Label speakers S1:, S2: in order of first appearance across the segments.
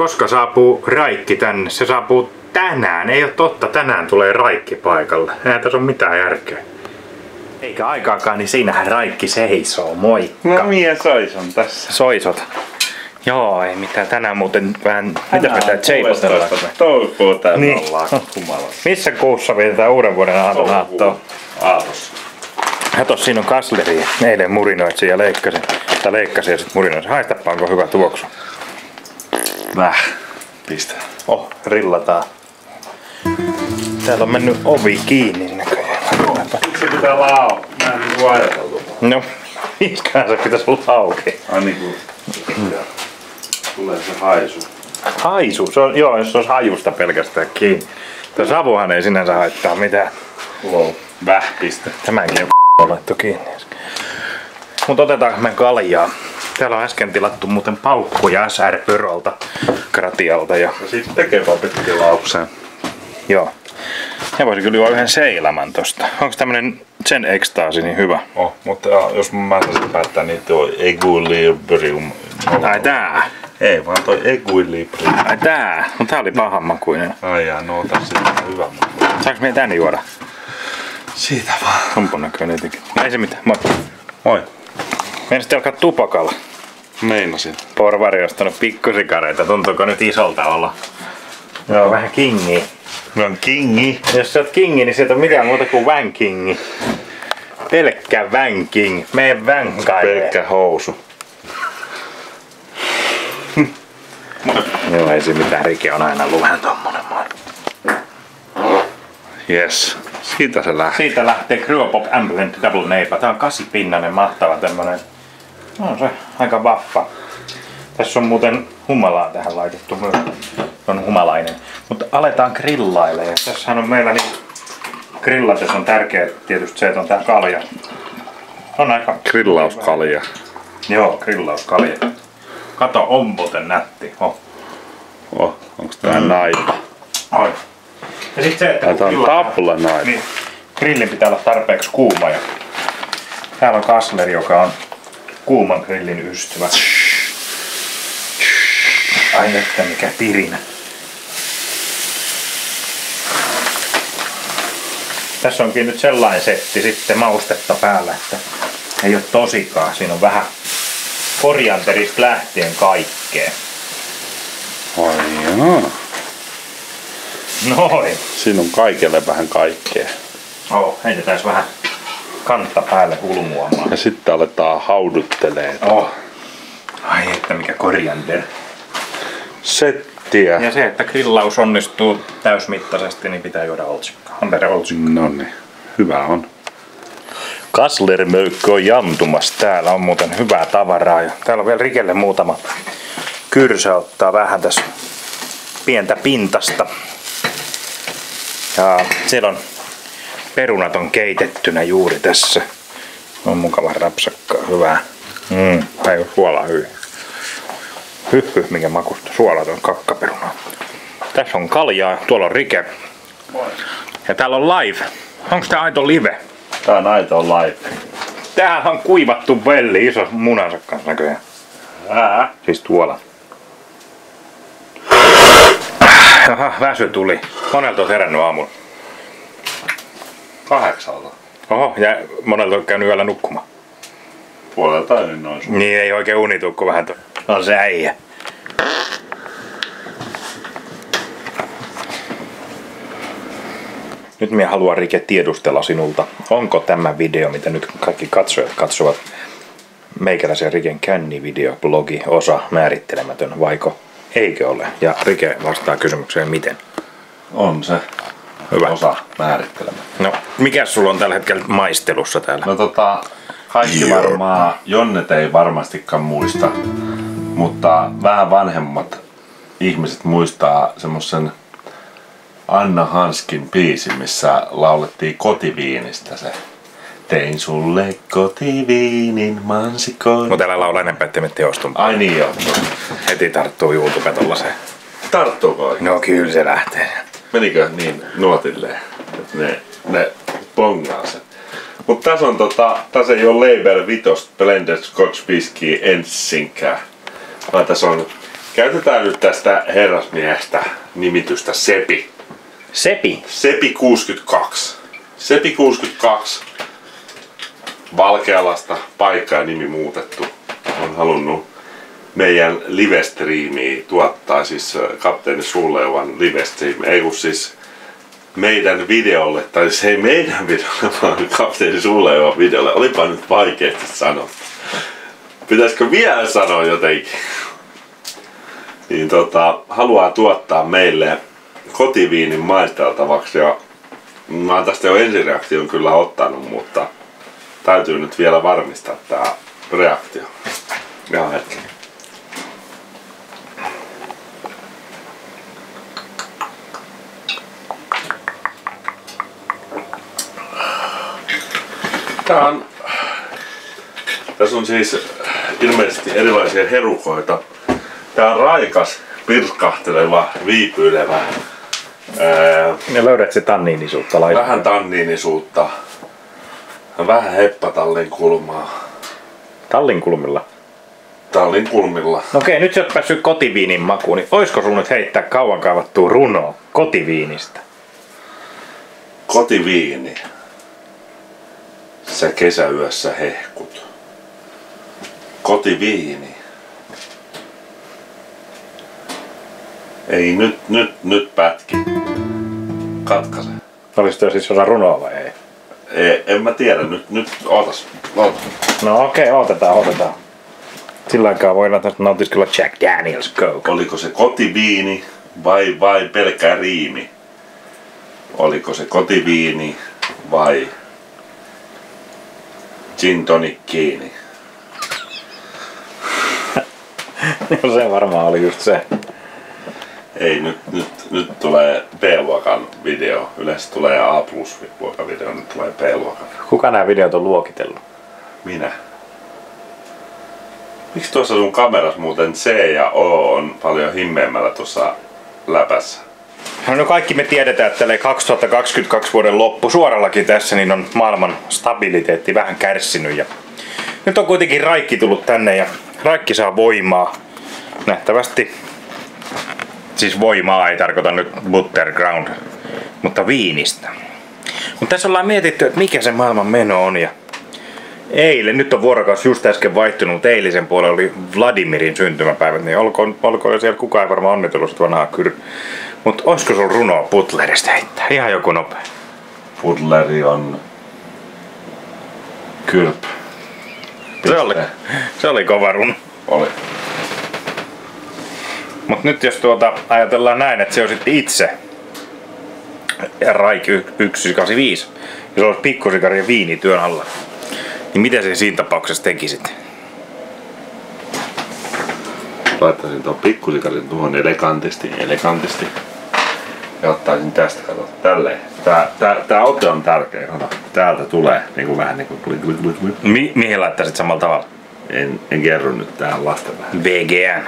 S1: Koska saapuu Raikki tänne? Se saapuu tänään. Ei ole totta, tänään tulee Raikki paikalle. Eihän tässä ole mitään järkeä. Eikä aikaakaan, niin siinähän Raikki seisoo. Moikka.
S2: No minä soison tässä.
S1: Soisot. Joo, ei mitään. Tänään muuten vähän... Mitäs me tää tseipotellaan?
S2: Toukokuuta
S1: niin.
S2: Ollaan humalassa.
S1: Missä kuussa vietetään uuden vuoden aatonaattoo?
S2: Aatossa.
S1: Kato, siinä on kasleri. Eilen murinoitsin ja leikkasin. Tai leikkasin ja sit murinoisin. Haistapa, onko hyvä tuoksu?
S2: Pistä.
S1: Rillataan. Täällä on mennyt ovi kiinni näköjään.
S2: Miksi se pitää lao? Mä en niinku ajateltu.
S1: No, miskään se pitäisi olla auki.
S2: Ai niinku... Tulee se haisu.
S1: Haisu? Se on, joo, jos se olisi hajusta pelkästään kiinni. Tuo savuhan ei sinänsä haittaa mitään.
S2: Pistä.
S1: Tämänkin on laittu kiinni. Mutta otetaanko me kaljaa? Täällä on äsken tilattu muuten paukkuja SR Pörolta, Gratialta. Ja
S2: sitten tekevapit tilaukseen.
S1: joo. Ja voisi kyllä juo yhden seilaman tosta. Onko tämmönen Zen Ekstaasi niin hyvä?
S2: Mutta jos mä saisin päättää, niin tuo Equilibrium.
S1: Ai tää?
S2: Ei, vaan toi Equilibrium.
S1: Ai tää? No tää oli pahanmakuinen.
S2: Ai jaa, no ota sitten hyvä maku.
S1: Saanko meidän tänne juoda?
S2: Siitä vaan.
S1: Onpon näköinen jotenkin. Ei se mitään. Moi.
S2: Moi.
S1: Meidän sitten alkaa tupakalla.
S2: Meinasin.
S1: Porvari ostanut pikkusikareita. Tuntuuko nyt isolta olla? Joo, vähän kingi.
S2: Mä oon kingi.
S1: Jos sä oot kingi, niin sieltä on mitään muuta kuin vänkingi. Pelkkä vänking. Mene vänkaille.
S2: Pelkkä housu.
S1: Joo, ei se mitään. Rike on aina luhen tommonen.
S2: Yes. Siitä se lähtee.
S1: Siitä lähtee Cryopop Ambient Double Neighbor. Tää on 8-pinnanen mahtava tämmönen. No se aika vaffa. Tässä on muuten humalaa tähän laitettu myös. On humalainen. Mutta aletaan grillailemaan. Ja tässähän on meillä niin grillatessa on tärkeää tietysti se, että on tää kalja. On aika...
S2: Grillauskalja.
S1: Joo, grillauskalja. Kato, on muuten nätti.
S2: Onks tää naipa?
S1: Oi. Ja sit se, että
S2: Tää on tapla naipa.
S1: niin, grillin pitää olla tarpeeksi kuuma. Ja täällä on kasleri, joka on kuuman grillin ystävä. Ai että mikä pirinä. Tässä onkin nyt sellainen setti sitten maustetta päällä, että ei ole tosikaan. Siinä on vähän korianterista lähtien kaikkea.
S2: Ai jaa.
S1: Noin.
S2: Siinä on kaikelle vähän kaikkea.
S1: Heitetään vähän kantta päälle hulmuamaan.
S2: Ja sitten aletaan hauduttelee.
S1: Ai että mikä koriander.
S2: Settiä.
S1: Ja se, että grillaus onnistuu täysmittaisesti, niin pitää juoda oltsikkaa. Ampere oltsikkaa.
S2: Noniin. Hyvä on.
S1: Kaslermöykky on jantumassa. Täällä on muuten hyvää tavaraa. Ja täällä on vielä Rikelle muutama kyrsä ottaa vähän tässä pientä pintasta. Ja siellä on perunat on keitettynä juuri tässä. On mukava rapsakkaa. Hyvää. Ei suolaa hyvin. Mikä makusta. Suolaton kakkaperunaa. Tässä on kaljaa. Tuolla on Rike.
S2: Moi.
S1: Ja täällä on live. Onko tää aito live?
S2: Tää on aito live.
S1: Täällä on kuivattu velli iso munansa kanssa näköjään. Siis tuolla. Aha, väsy tuli. Monelta oot herännyt aamulla?
S2: 8.
S1: Oho, ja monelta oot käynyt yöllä nukkumaan?
S2: 1:30 niin noin sun.
S1: Niin, ei oikein unitukku vähän on se äijä. Nyt minä haluan, Rike, tiedustella sinulta, onko tämä video, mitä nyt kaikki katsojat katsovat, meikäläisen Riken känni-videoblogi osa määrittelemätön, vaiko eikö ole? Ja Rike vastaa kysymykseen miten.
S2: On se.
S1: Hyvä.
S2: Osa määrittelemätön.
S1: No, mikä sulla on tällä hetkellä maistelussa täällä?
S2: No kaikki varmaan, Jonnet ei varmastikaan muista, mutta vähän vanhemmat ihmiset muistaa semmosen Anna Hanskin biisi, missä laulettiin kotiviinistä se. Tein sulle kotiviinin mansikoin.
S1: Mutta älä laula enempää, ettei me teostun.
S2: Ai niin joo.
S1: Heti tarttuu YouTube tollaseen.
S2: Tarttuuko oikein?
S1: No kyllä se lähtee.
S2: Menikö niin nuotilleen, että ne pongaa sen. Mut tässä on tässä ei ole Label 5 Blended Scotch Whisky Ensinkää. Vaan tässä on Käytetään nyt tästä herrasmiehestä nimitystä Sepi.
S1: Sepi?
S2: Sepi 62. Sepi 62. Valkealasta, paikka ja nimi muutettu. On halunnut meidän live-striimiä tuottaa, siis Kapteeni Sulleuvan live-striimi. Ei kun siis meidän videolle, tai siis ei meidän videolle, vaan Kapteeni Sulleuvan videolle. Olipa nyt vaikeasti sanottu. Pitäisikö vielä sanoa jotenkin? Niin haluaa tuottaa meille kotiviinin maisteltavaksi ja mä oon tästä jo ensireaktion kyllä ottanut, mutta täytyy nyt vielä varmistaa tää reaktio. Ihan hetki. Tässä on siis ilmeisesti erilaisia herukoita. Tää on raikas, pirskahteleva, viipyilevä.
S1: Ja löydät se tanniinisuutta laittaa.
S2: Vähän tanniinisuutta. Vähän heppatallin kulmaa.
S1: Tallin kulmilla?
S2: Tallin kulmilla.
S1: No okei, nyt sä oot päässyt kotiviinin makuun, niin oisko sun nyt heittää kauan kaivattua runoa kotiviinistä?
S2: Kotiviini. Sä kesäyössä hehkut. Kotiviini. Ei nyt pätki. Katkaise.
S1: Olis toi siis osa runoa vai ei?
S2: En mä tiedä, nyt ootas.
S1: No okei, otetaan. Sillä aikaa voidaan tästä nautiskella Jack Daniels Coke.
S2: Oliko se kotiviini vai pelkkä riimi? Oliko se kotiviini vai gin tonic kiini?
S1: No se varmaan oli just se.
S2: Ei, nyt tulee B-luokan video. Yleensä tulee A+-luokan video, nyt tulee B-luokan.
S1: Kuka nämä videot on luokitellut?
S2: Minä. Miksi tuossa sun kameras muuten C ja O on paljon himmeämmällä tuossa läpässä?
S1: No kaikki me tiedetään, että 2022 vuoden loppu suorallakin tässä niin on maailman stabiliteetti vähän kärsinyt. Ja nyt on kuitenkin Raikki tullut tänne ja Raikki saa voimaa. Nähtävästi. Siis voimaa ei tarkoita nyt Butterground, mutta viinistä. Mutta tässä ollaan mietitty, että mikä se maailman meno on. Ja eilen, nyt on vuorokausi just äsken vaihtunut, mutta eilisen puolella oli Vladimirin syntymäpäivät, niin olkoon siellä kukaan ei varmaan onnitellut sitä vanhaa Mutta olisiko sulla runoa Butlerista heittää? Ihan joku nopea.
S2: Butleri on kylp.
S1: Se oli kova runo.
S2: Oli.
S1: Mut nyt jos ajatellaan näin, että se on sitten itse Raik 185 ja se olisi pikkusikari ja viini työn alla, niin mitä se siinä tapauksessa tekisit?
S2: Laittaisin tuon pikkusikarin tuohon elegantisti ja ottaisin tästä, kato, tälleen. Tää ote on tärkeä, kato. Täältä tulee niinku vähän niinku
S1: Mihin laittaisit samalla tavalla?
S2: En kerro nyt tähän lasten vähän.
S1: VGN.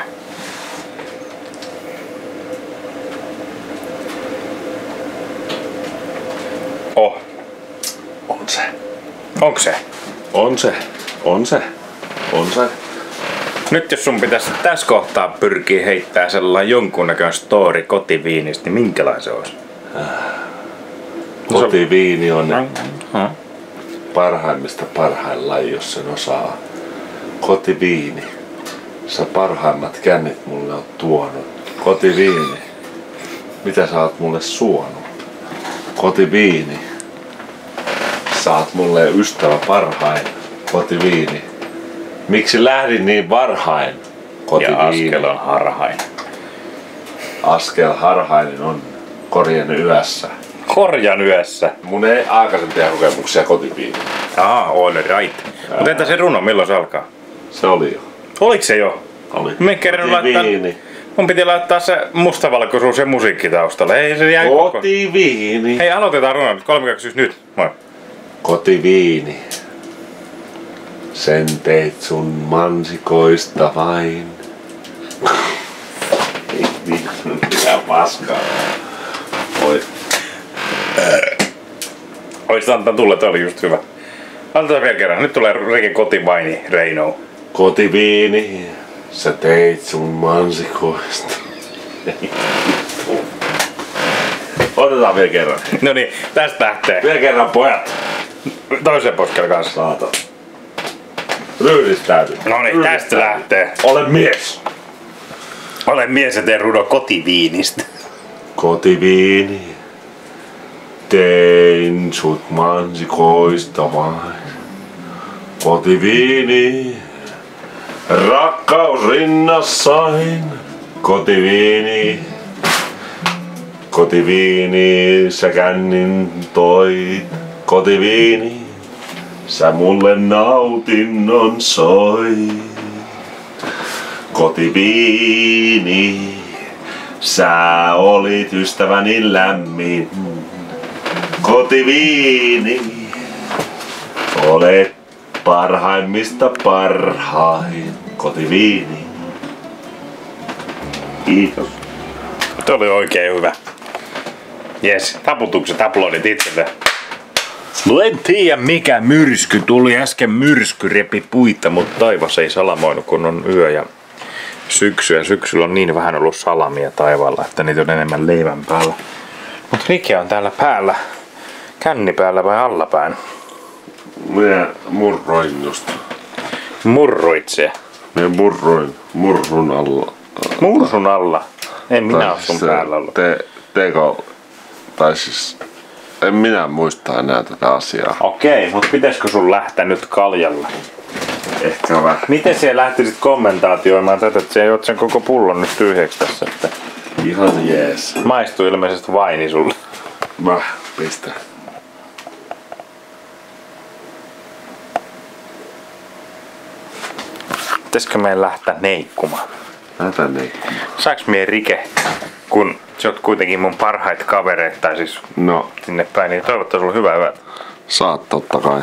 S1: Oh.
S2: On se.
S1: Onko se?
S2: On se.
S1: Nyt jos sun pitäisi tässä kohtaa pyrkiä heittää sellainen jonkunnäköinen story kotiviinistä, niin minkälainen se olisi?
S2: Kotiviini on parhaimmista parhaillaan, jos sen osaa. Kotiviini. Sä parhaimmat kännit mulle oot tuonut. Kotiviini. Mitä sä oot mulle suonut? Kotiviini. Sä oot mulle ystävä parhain. Kotiviini. Miksi lähdin niin varhain? Kotiviini.
S1: Ja askel on harhain.
S2: Askel harhainen on korjan yössä.
S1: Korjan yössä?
S2: Mun ei aikaisempia kokemuksia kotiviini.
S1: All right. Mutta entä se runo, milloin se alkaa?
S2: Se oli jo.
S1: Oliko se jo?
S2: Oli.
S1: Mun piti laittaa se mustavalkoisuus ja musiikki taustalle. Ei se jäi koko.
S2: Kotiviini.
S1: Hei, aloitetaan runo. 3, 2, 1, nyt. Moi.
S2: Kotiviini. Sen teit sun mansikoista vain. Ei mitään paskaa. Oi.
S1: Ois antaa tulla, toi oli just hyvä. Antaa vielä kerran. Nyt tulee Reke Kotivaini Reino.
S2: Kotiviini. Sä teit sun mansikoista. Otetaan vielä kerran.
S1: No niin, tästä lähtee.
S2: Vielä kerran pojat.
S1: Toisen poskel kanssa.
S2: Saata. Ryhdistäyty.
S1: No niin, tästä lähtee.
S2: Ole mies.
S1: Olen mies ja teen rudo kotiviinistä.
S2: Kotiviini. Tein sut mansikoista vain. Kotiviini. Rakkaus rinnassain. Kotiviini. Kotiviini, sä kännin toit. Kotiviini, sä mulle nautinnon soit. Kotiviini, sä olit ystäväni lämmin. Kotiviini, olet parhaimmista parhain. Kotiviini. Kiitos.
S1: Tuo oli oikein hyvä. Jes, taputukset, aplodit itselle. No en tiedä mikä myrsky tuli. Äsken myrsky repi puita, mutta taivas ei salamoinut kun on yö ja syksy. Ja syksyllä on niin vähän ollut salamia taivaalla, että niitä on enemmän leivän päällä. Mut Rike on täällä päällä. Känni päällä vai allapäin?
S2: Minä murroin just.
S1: Murruit se.
S2: Minä murroin murrun alla.
S1: Mursun alla? En minä oo sun päällä ollut.
S2: Tai siis, en minä muista enää tätä asiaa.
S1: Okei, mut pitäisikö sun lähteä nyt kaljalla?
S2: Ehkä vähän.
S1: Miten siellä lähtisit kommentaatioimaan tätä, että sä juot sen koko pullon nyt tyhjäksi tässä? Että
S2: Ihan jees.
S1: maistuu ilmeisesti vaini sulle.
S2: Pistä.
S1: Pitäisikö meidän lähteä neikkumaan?
S2: Lähdetään neikkumaan.
S1: Saaks mie Rike, kun sä oot kuitenkin mun parhaita kavereita, tai siis
S2: No,
S1: sinne päin, niin toivottavasti sulla hyvää yötä.
S2: saat totta kai.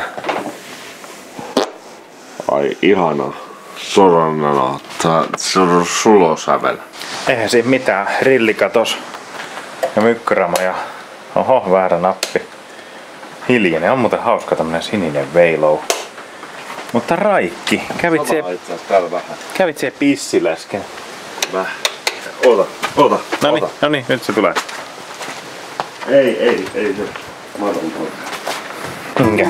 S2: Ai ihana. Sorannana. Se on sulosävel.
S1: Eihän siinä mitään, rillikatos ja mykkärama ja oho, väärä nappi. Hiljainen, on muuten hauska tämmönen sininen veilou. Mutta Raikki, kävit siellä pissillä äsken.
S2: Vähän. Ota.
S1: No niin, nyt se tulee.
S2: Ei se. Mä otan tuon.
S1: Minkä?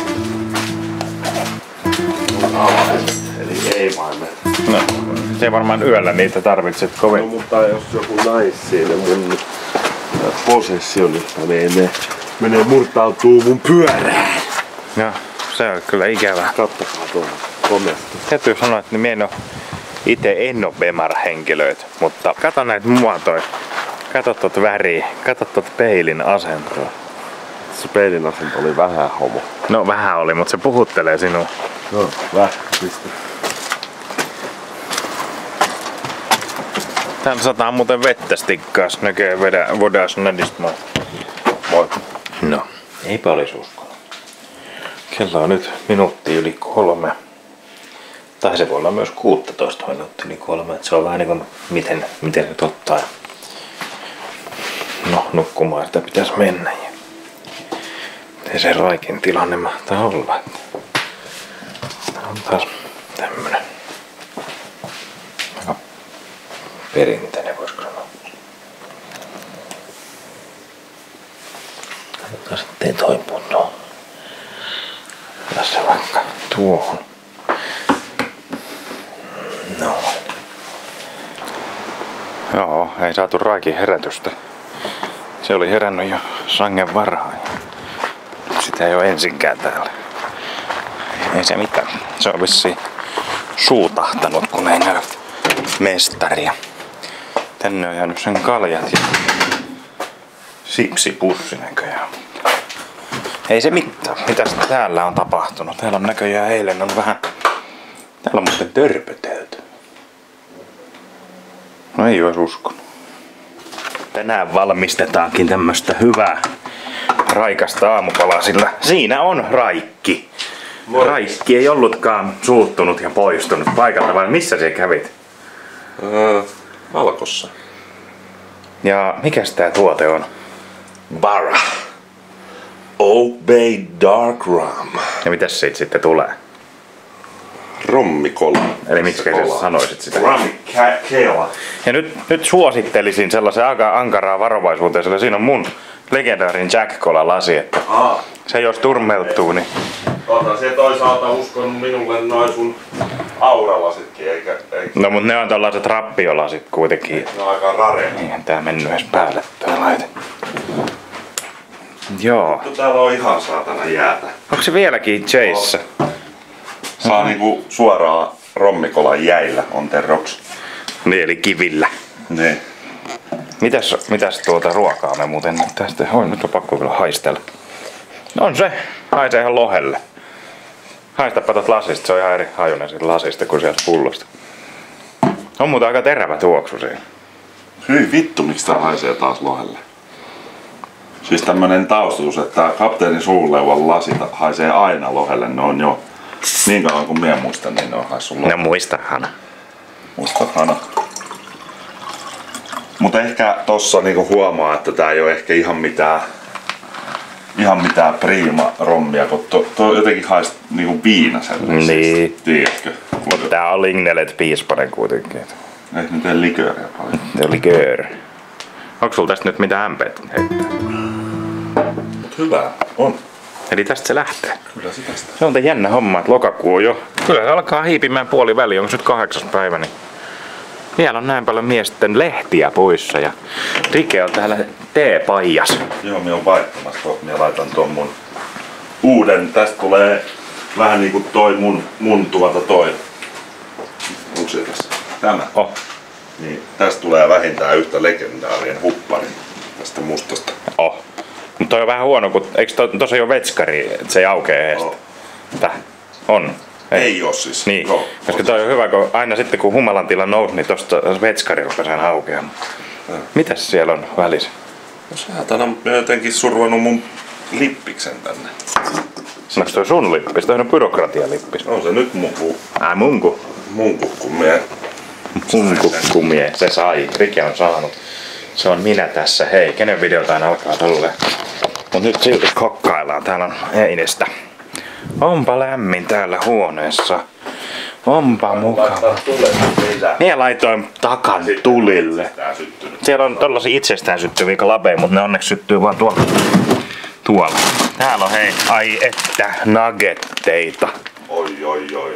S2: Eli ei vain me.
S1: No, se ei varmaan yöllä niitä tarvitset
S2: No
S1: kovin.
S2: mutta jos joku naisille mun possessionista menee murtautuu mun pyörään.
S1: No, se on kyllä ikävää.
S2: Kattokaa tuolla komeasti.
S1: Täytyy sanoa, että mie en oo Bemar-henkilöitä, mutta kato näitä muotoja. Kato tot väriä, kato tot peilin asentoa.
S2: Se peilin asento oli vähän homo.
S1: No vähän oli, mutta se puhuttelee sinua.
S2: No, vähän. Pistä.
S1: Tän sataa muuten vettä stikkaas, näkee vodas nadismaan. Moi. No, eipä olis uskonut. Kello on nyt minuutti yli 3. Tai se voi olla myös 16 minuuttia yli 3. Et se on vähän niinku miten nyt ottaa. No, nukkumaan sitä pitäis mennä. Miten se Raikin tilanne mahtaa olla? Tää on taas tämmönen aika perinteinen, voisiko sanoa. Katsotaan sitten toipuu tuohon. Tässä vaikka tuohon. No. Joo, ei saatu Raikin herätystä. Se oli herännyt jo sangen varhain. Sitä ei ole ensinkään täällä. Ei se mitään. Se on vissiin suutahtanut, kun ei näy mestaria. Tänne on jäänyt sen kaljat ja sipsipussi näköjään. Ei se mitään. Mitäs täällä on tapahtunut? Täällä on näköjään eilen on vähän... Täällä on muuten törpötelty. No ei ois uskonut. Tänään valmistetaankin tämmöstä hyvää raikasta aamupalaa, sillä siinä on Raikki. Moi. Raikki ei ollutkaan suuttunut ja poistunut paikalta, vaan missä se kävit?
S2: Alkossa.
S1: Ja mikäs tää tuote on?
S2: Bara. Oak Bay Dark Rum.
S1: Ja mitäs siitä sitten tulee?
S2: Rommikola.
S1: Eli miksi sä sanoisit sitä?
S2: Rommikola.
S1: Ja nyt suosittelisin sellaisen aika ankaraa varovaisuuteen, sillä siinä on mun legendaarinen Jack Cola lasi, että se jos turmeltuu, niin...
S2: Oota, se toisaalta uskonut minulle noin sun auralasitkin, eikä...
S1: No mut ne on tällaiset rappiolasit kuitenkin.
S2: Ne on aika rare.
S1: Eihän tää mennyt edes päälle tää laite. Joo.
S2: Täällä on ihan saatana jäätä.
S1: Onko se vieläkin Chase?
S2: Saa niinku suoraan rommikolan jäillä on terroks.
S1: Niin, eli kivillä.
S2: Niin.
S1: Mitäs tuota ruokaa me muuten nyt tästä? Nyt on pakko kyllä haistella. On se. Haisee ihan lohelle. Haistapa tot lasista, se on ihan eri hajunen siitä lasista kuin sieltä pullosta. On muuten aika terävä tuoksu siinä.
S2: Hyi vittu, miksi tää haisee taas lohelle? Siis tämmönen taustatus, että kapteeni Suuleuvan lasit haisee aina lohelle. Ne on jo niin kauan kuin minä muistan, niin ne on haissut lohelle.
S1: No muistahan.
S2: Muistathan. Mutta ehkä tossa niinku huomaa, että tää ei oo ehkä ihan mitään prima rommia, kun tuo jotenkin haist niinku viinaselle.
S1: Niin.
S2: Tiedätkö?
S1: Mutta tää on Lignelet piispanen kuitenkin.
S2: Ei ne tee likööriä paljon.
S1: Se oli likööri. Onko sulla tästä nyt mitään ämpeet heittää?
S2: Mut hyvää on.
S1: Eli tästä se lähtee.
S2: Kyllä se tästä.
S1: Se on jännä homma, että lokakuu on jo. Kyllä se alkaa hiipimään puoliväli, onko nyt 8. päivä, niin vielä on näin paljon miesten lehtiä poissa ja Rike on täällä teepaijas.
S2: Joo, minä on vaihtamassa. Minä laitan ton mun uuden. Tästä tulee vähän niinku toi mun toi. Onko se tässä? Tämä.
S1: Oh.
S2: Niin, tästä tulee vähintään yhtä legendaarinen huppari tästä mustasta.
S1: Oh. Mutta toi on vähän huono, kun eikö tossa ole vetskari, että se ei aukee edes?
S2: Oh.
S1: Tää on.
S2: Ei oo siis.
S1: Niin,
S2: Joo,
S1: koska toi on hyvä, kun aina sitten kun humalan tila nousi, niin tosta vetskari rupesi aina aukeamaan. Mitäs siellä on välissä?
S2: No saatana, mä jotenkin survannut mun lippiksen tänne.
S1: Onko toi sun lippis? Toi on byrokratialippis.
S2: On se nyt munku.
S1: Munku.
S2: Munku, kun mie...
S1: Munkukumie, se sai. Rike on saanut. Se on minä tässä. Hei, kenen videotaan alkaa tolleen? Mut nyt silti kokkaillaan. Täällä on Einestä. Onpa lämmin täällä huoneessa. Onpa mukava. Mie laitoin takan tulille. Siellä on tollasia itsestään syttyviä labeja, mutta ne onneksi syttyy vaan tuolla. Täällä on hei, ai että, nuggetteita.
S2: Oi.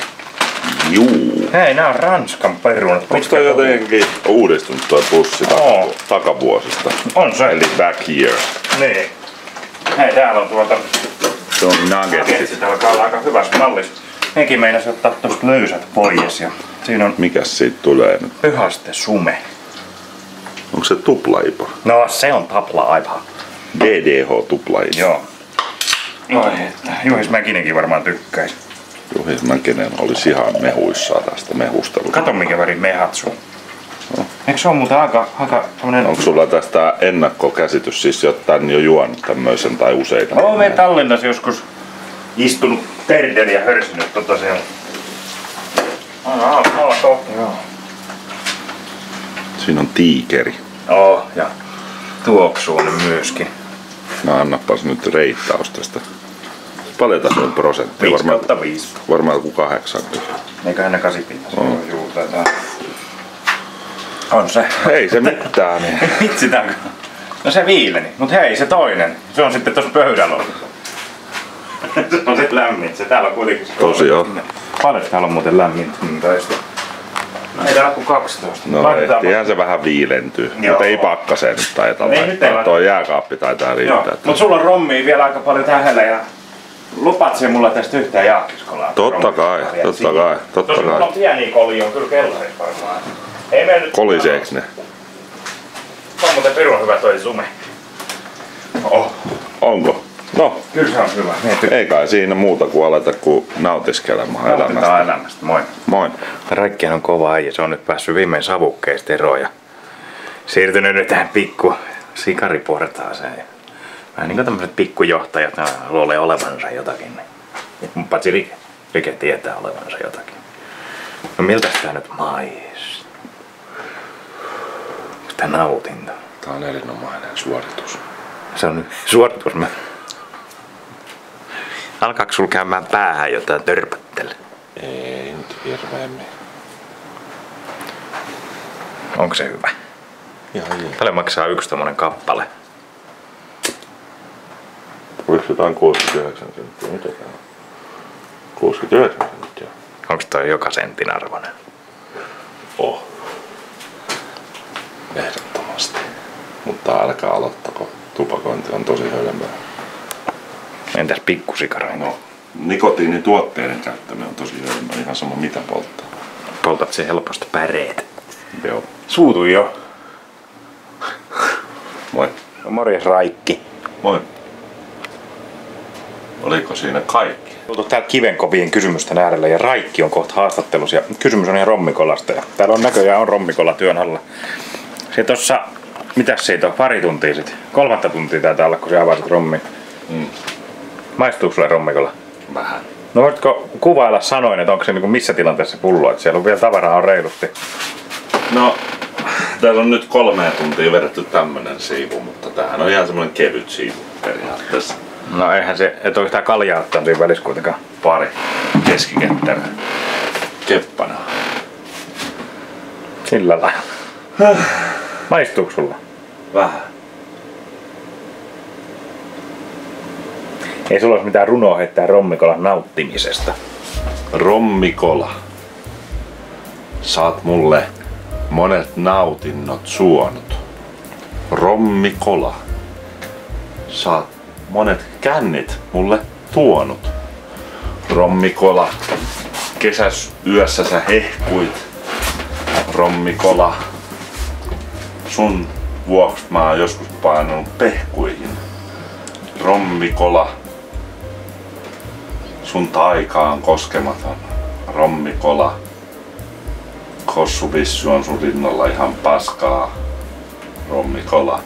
S1: Juu. Hei, nää on Ranskan perunat.
S2: Onks toi jotenkin uudistunut toi pussi takavuosista?
S1: On se.
S2: Eli back here.
S1: Niin. Hei, täällä on
S2: se on nuggetsit.
S1: Täällä alkaa olla aika hyvässä mallissa. Henkin meinasi ottaa tosta löysät pois ja siinä on...
S2: Mikäs siitä tulee nyt?
S1: Pyhaste sume.
S2: Onko se tuplaipa?
S1: No se on taplaipa.
S2: DDH tuplaipa.
S1: Joo. Oi, että Juhis Mäkinenkin varmaan tykkäisi.
S2: Juhis Mäkinen olisi ihan mehuissaan tästä mehustelusta.
S1: Kato minkä värin mehat sun. No. Eikö se on muuten aika semmonen...
S2: Onko sulla tästä ennakkokäsitys, siis jotain jo juonut tämmöisen tai useita?
S1: Olen me Tallinnassa joskus istunut terdeli ja hörsinyt siellä. Alla kohta, joo.
S2: Siinä on tiikeri.
S1: Oo, ja tuoksuun myöskin.
S2: No annapas nyt reittaus tästä. Paljon tässä on prosenttia?
S1: 5/5.
S2: Varmaan joku 80.
S1: Eiköhän ne 8 pinnassa. On se.
S2: Ei se mitään. Niin.
S1: Vitsi tää. No se viileni. Mut hei, se toinen. Se on sitten tossa pöydällä. Se on sit lämmin. Se täällä on kuitenkin...
S2: Tosiaan.
S1: Paljon täällä on muuten lämmin. Ei täällä kuin 12.
S2: No ehtihän se vähän viilentyy. Mutta ei pakkaseen nyt taita laittaa. Tuo jääkaappi taitaa riittää.
S1: Mut sulla on rommia vielä aika paljon tähdellä ja... Lupaat sen mulle tästä yhtään jaakiskolaa?
S2: Totta kai.
S1: Mulla on pieniä kolia kyllä kellarissa varmaan. Ei me nyt...
S2: Koliseeks ne?
S1: On muuten pirun hyvä toi sume. Oh.
S2: Onko? No.
S1: Kyllä se on hyvä.
S2: Ei kai siinä muuta kuin aleta kuin nautiskelemaan elämästä.
S1: Moi.
S2: Moi.
S1: Räikkien on kova äijä. Se on nyt päässyt viimein savukkeista eroon ja siirtynyt nyt tähän pikku sikariportaaseen. Vähän niin kuin tämmöiset pikkujohtajat luulee olevansa jotakin. Paitsi Rike tietää olevansa jotakin. No miltä tää nyt maistuu? Onko tää nautinto?
S2: Tää on erinomainen suoritus.
S1: Se on suoritus. Alkaako sulla käymään päähän jotain törpöttele?
S2: Ei. hirveämmin.
S1: Onko se hyvä?
S2: Ihan jees.
S1: Paljon maksaa yksi tommonen kappale?
S2: Oliko jotain 69 senttiä? Mitä tää on? 69 senttiä.
S1: Onko toi joka sentin arvoinen?
S2: Oh. Ehdottomasti. Mutta älkää aloittako. Tupakointi on tosi hölmöä.
S1: Entäs pikkusikaroita?
S2: No, nikotiinituotteiden käyttäminen on tosi hölmöä. Ihan sama mitä polttaa.
S1: Poltat se helposti päreet.
S2: Joo.
S1: Suutui jo.
S2: Moi.
S1: No, morjes Raikki.
S2: Moi. Oliko siinä kaikki?
S1: Tultu täällä kivenkovien kysymysten äärellä ja Raikki on kohta haastattelussa ja kysymys on ihan rommikolasta ja täällä on näköjään rommikola työn alla. Se tossa, mitäs siitä on, pari tuntia sitten? 3 tuntia taitaa olla, kun sä avasit rommin. Maistuuko sulle rommikola?
S2: Vähän.
S1: No voitko kuvailla sanoin, että onko se niinku missä tilanteessa pullo, että siellä on vielä tavaraa on reilusti?
S2: No, täällä on nyt 3 tuntia vedetty tämmönen siivu, mutta tämähän on ihan semmonen kevyt siivu periaatteessa.
S1: No eihän se, et ole yhtään kaljaa ottanut siinä välissä kuitenkaan.
S2: Pari keskiketterä keppana.
S1: Sillä lailla. Maistuuko sulla?
S2: Vähän.
S1: Ei sulla olisi mitään runoa heittää rommikolan nauttimisesta.
S2: Rommikola. Saat mulle monet nautinnot suonut. Rommikola. Saat monet kännit mulle tuonut. Rommikola. Kesäyössä sä hehkuit. Rommikola. Sun vuoksi mä oon joskus painunut pehkuihin. Rommikola. Sun taika on koskematon. Rommikola. Kossuvissu on sun rinnalla ihan paskaa. Rommikola.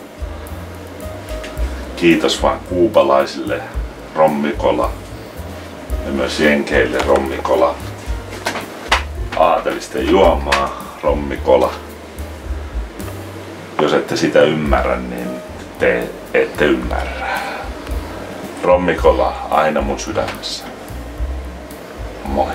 S2: Kiitos vaan kuubalaisille. Rommikola. Ja myös jenkeille rommikola. Aatelisten juomaa. Rommikola. Jos ette sitä ymmärrä, niin te ette ymmärrä. Rommikola aina mun sydämessä. Moi.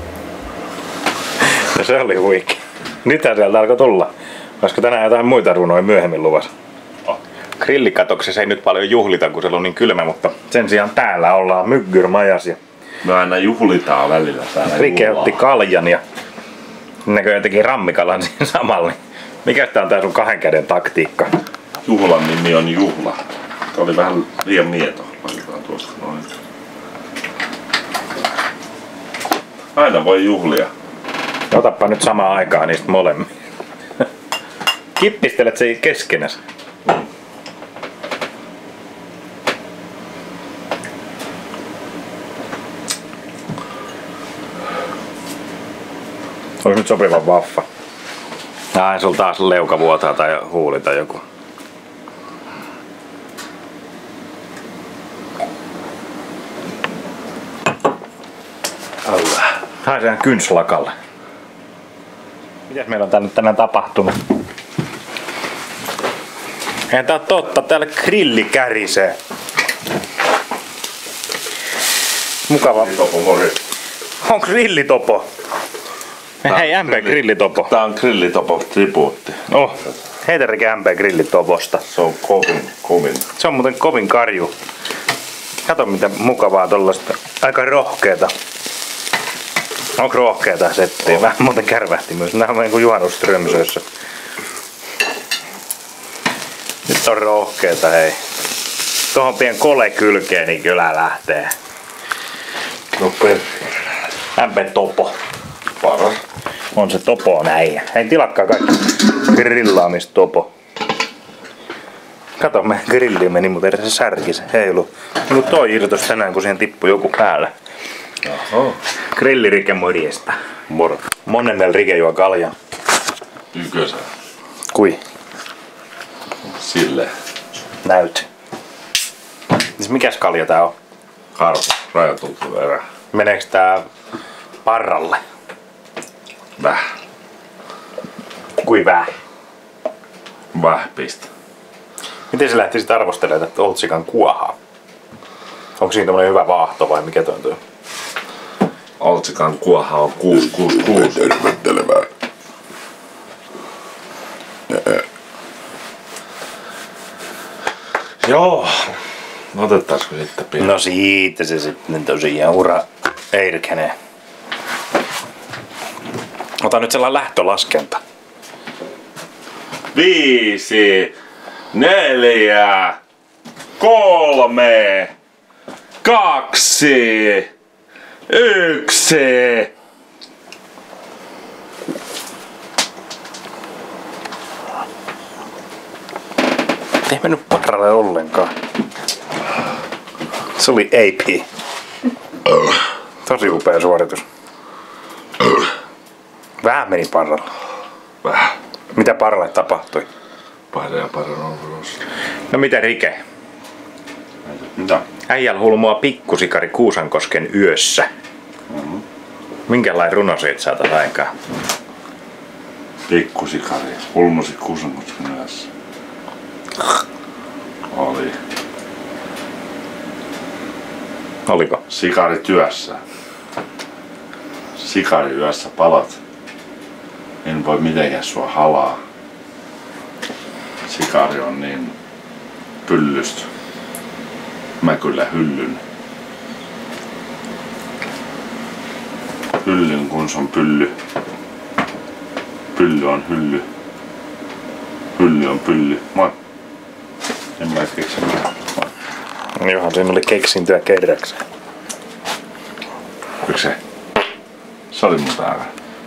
S1: No se oli huikea. Nythän sieltä alkoi tulla. Olisiko tänään jotain muita runoja myöhemmin luvassa? Grillikatoksessa ei nyt paljon juhlita, kun siellä on niin kylmä, mutta sen sijaan täällä ollaan Myggyrmajas ja
S2: Me aina juhlitaan välillä täällä.
S1: Rike otti kaljan ja näköjään teki rammikalan siinä samalla. Mikä tää on tää sun 2 käden taktiikka?
S2: Juhlan nimi on juhla. Tää oli vähän liian mieto. Laitetaan tuosta noin. Aina voi juhlia.
S1: Otappa nyt samaan aikaan niistä molemmin. Kippistelet se keskenäs. Olisi nyt sopiva vaffa. Ai, sulla taas leuka vuotaa tai huuli tai joku. Hae sen kynslakalle. Mitäs meillä on tänään tapahtunut? Eihän tää on totta, täällä grilli kärisee. Mukava. On grillitopo. Hei, MP grillitopo.
S2: Tää on grillitopo tribuutti.
S1: Oh, heitärikin MP grillitoposta.
S2: Se on kovin.
S1: Se on muuten kovin karju. Kato mitä mukavaa tollasta. Aika rohkeeta. Onko rohkeeta settiä? Vähän muuten kärvähti myös. Nää on niin kuin juhannusströmsöissä. Nyt on rohkeeta, hei. Tuohon pien kole kylkeen, niin kyllä lähtee.
S2: No perkele.
S1: MP Topo.
S2: Paras.
S1: On se Topo näin. Hei, tilatkaa kaikki grillaamistopo. Kato, me grilliin meni, mutta se särkisi. Heilu. Minun toi irtos tänään, kun siihen tippui joku päälle.
S2: Oho.
S1: Grillirike morjesta.
S2: Moro.
S1: Monennel Rike juo kalja.
S2: Ykkösä.
S1: Kui?
S2: Sille.
S1: Näyt. Siis mikäs kalja tää on?
S2: Karhu. Rajatultu erä.
S1: Meneekö tää parralle?
S2: Väh.
S1: Kui vähän?
S2: Vähpistä.
S1: Miten se lähti sit arvostelemaan tätä Oltsikan kuohaa? Onko siinä tämmönen hyvä vaahto vai mikä toi on?
S2: Oltsikan kuoha on 666.
S3: Tervettelevää.
S2: Joo. Otettaisiko sitten pieni?
S1: No siitä se sitten tosiaan ura eirkenee. Ota nyt sellainen lähtölaskenta.
S2: 5, 4, 3, 2, 1.
S1: Ei mennyt parralle ollenkaan. Se oli AP. Tosi upea suoritus. Vähän meni parralle.
S2: Vähän.
S1: Mitä parralle tapahtui?
S2: Parran on tulossa.
S1: No mitä Rike?
S2: Mitä?
S1: Äijällä hulmua pikkusikari Kuusankosken yössä. Minkälainen runo siitä saataisiin aikaan?
S2: Pikkusikari. Ulmosi Kuusankosken yössä. Oli.
S1: Oliko?
S2: Sikari työssä. Sikari yössä palat. En voi mitenkään sua halaa. Sikari on niin pyllystä. Mä kyllä hyllyn. Hyllyn kun se on pylly. Pylly on hylly. Hylly on pylly. Moi. En mä keksi mitään. Moi.
S1: Johan siinä oli keksintöä kerrakseen.
S2: Yksi se? Se oli mun täällä.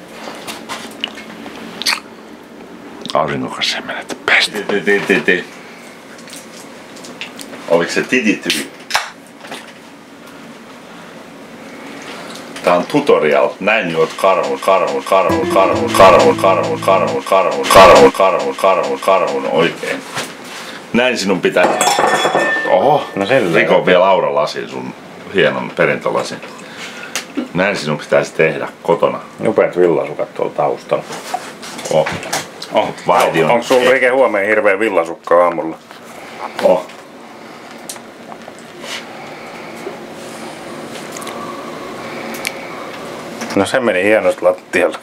S2: Aurinkokas semmenet pesti. Titi. Oliks se titityy? Tää on tutorial. Näin juot karhun oikein. Näin sinun pitää. Oho.
S1: No selvä.
S2: Riko vielä auralasin sun hienon perintölasin. Näin sinun pitäisi tehdä kotona.
S1: Upeat villasukat tuolla taustalla.
S2: Vaidi on.
S1: Onko sulla Rike huomenna hirveä villasukka aamulla? No se meni hienosti lattialle.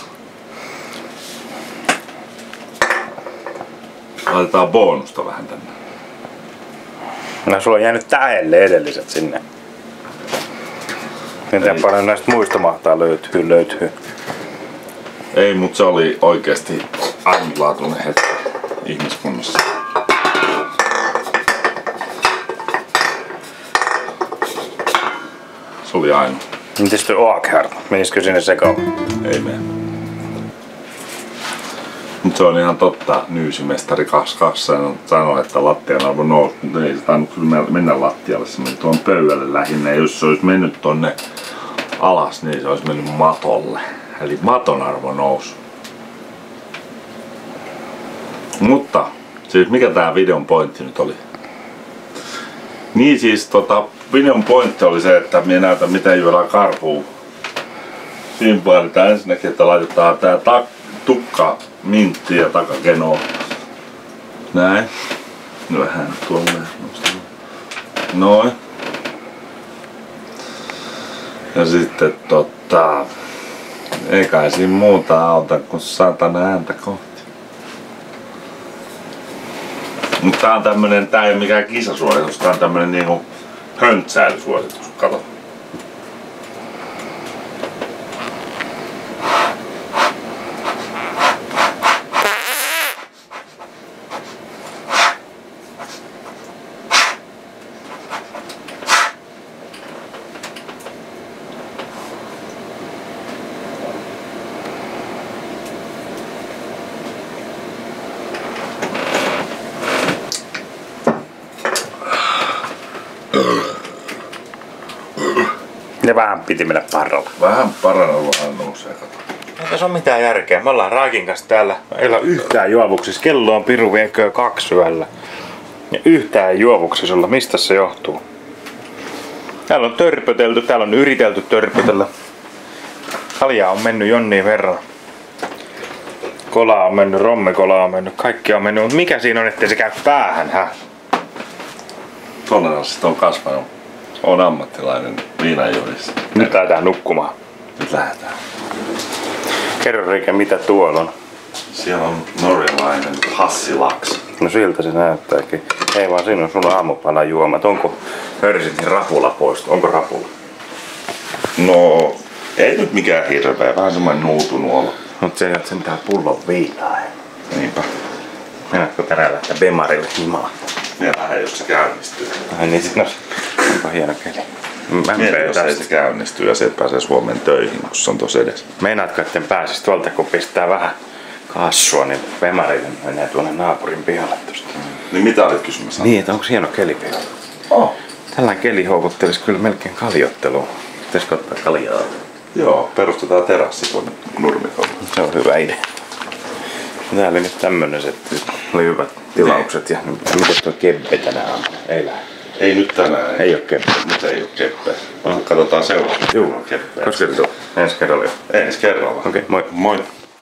S2: Laitetaan bonusta vähän tänne.
S1: No sulla on jäänyt täelle edelliset sinne. Miten paljon näistä muista mahtaa löytyy?
S2: Ei, mutta se oli oikeasti ainutlaatuinen hetki ihmiskunnassa. Se oli ainut.
S1: Mites tuo Oakhart? Menisikö sinne sekaan?
S2: Ei mene. Mutta se on ihan totta. Nyysimestari Kaskassa sanoi, että lattian arvo nousi, mutta ei se tainnut kyllä mennä lattialle. Se meni tuon pöydälle lähinnä. Ja jos se olisi mennyt tonne alas, niin se olisi mennyt matolle. Eli maton arvo nousi. Mutta siis mikä tää videon pointti nyt oli? Niin siis videon pointti oli se, että minä näytän miten juodaan karhua. Siinä vaaditaan ensinnäkin, että laitetaan tää tukka, mintti ja takakenoa. Näin. Vähän tuonne. Noin. Ja sitten ei kai siinä muuta auta kuin saatana ääntä kohti. Mutta tää on tämmönen, tää ei oo mikään kisasuoritus, tää on tämmönen niinku höntsäilysuoritus, kato.
S1: Ja vähän piti mennä parralla.
S2: Vähän parannella vähän nousee, kato.
S1: Ei tässä ole mitään järkeä. Me ollaan Raakin kanssa täällä. Ei olla yhtään juovuksissa. Kello on piru vieköä 2 yöllä. Ja yhtään juovuksissa olla. Mistä se johtuu? Täällä on törpötelty. Täällä on yritelty törpötellä. Kaljaa on mennyt jonnin verran. Kolaa on mennyt, rommekolaa on mennyt. Kaikki on mennyt. Mutta mikä siinä on, ettei se käy päähän, hä?
S2: Toleranssit on kasvanut. On ammattilainen viinanjuodissa.
S1: Nyt lähdetään nukkumaan.
S2: Nyt lähdetään.
S1: Kerro Rike, mitä tuolla on?
S2: Siellä on norjalainen hassilaks.
S1: No siltä se näyttääkin. Ei vaan siinä on sun aamupalajuomat. Onko hörsitin rapula pois? Onko rapula?
S2: No, ei nyt mikään hirveä. Vähän semmoinen nuutunuolo.
S1: Mut se jäät sentään pullon viinaa.
S2: Niinpä.
S1: Mennätkö tänään lähteä Bemarille himaan?
S2: Vielä jos se käynnistyy.
S1: Ai niin, siinä onpa hieno keli.
S2: Mieti, jos ei se käynnistyy ja se pääsee Suomen töihin, kun se on tossa edessä.
S1: Meinaatko, etten pääsis tuolta, kun pistää vähän kassua, niin Bemarille menee tuonne naapurin pihalle tosta.
S2: Niin mitä olit kysymässä?
S1: Niin, että onko hieno keli pihalla?
S2: Oh.
S1: Tällainen keli houkuttelisi kyllä melkein kaljotteluun. Pitäisikö ottaa kaljaa?
S2: Joo, perustetaan terassi tuonne nurmikolle.
S1: Se on hyvä idea. Täällä oli nyt tämmönen, että oli hyvät tilaukset. Ja miten tuo keppe tänään on? Ei lähde.
S2: Ei nyt tänään.
S1: Ei oo keppe.
S2: Nyt ei oo keppeä. Katsotaan seuraavaksi.
S1: Juu.
S2: Keppeä.
S1: Koska se on? Ensi kerralla jo.
S2: Ensi kerralla.
S1: Okei, moi.
S2: Moi.